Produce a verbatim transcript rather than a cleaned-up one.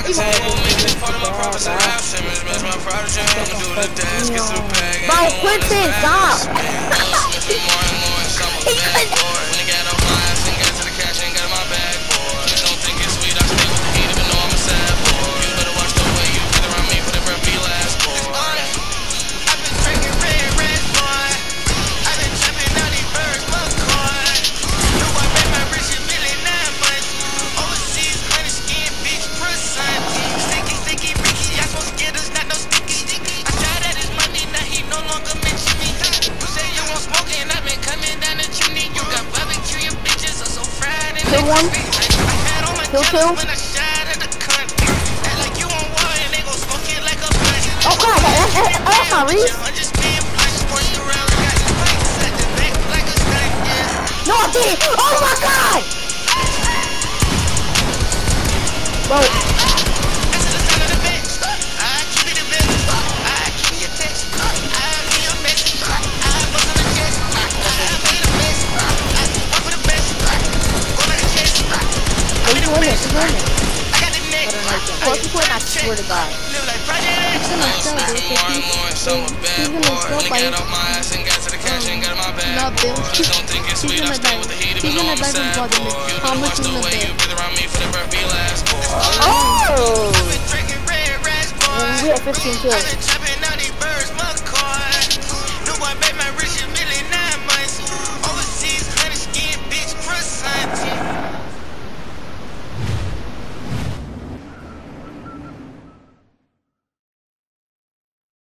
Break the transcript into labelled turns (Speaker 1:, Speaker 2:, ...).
Speaker 1: Bro, Quinton, stop! He Kill one. Kill two. Oh god, that, that, that, that's not Reese. No, I did it. Oh my god. Bro. He's winning, he's winning. Fuck you quit, I swear to God. He's gonna sell, dude. He's gonna sell by um, not Bill. He's gonna die. He's gonna die from bottom. How much is the bear? Oh! We have fifteen kills.